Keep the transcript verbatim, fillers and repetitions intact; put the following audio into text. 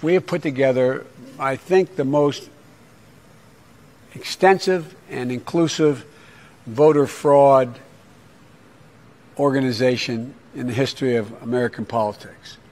we have put together, I think, the most extensive and inclusive voter fraud organization in the history of American politics.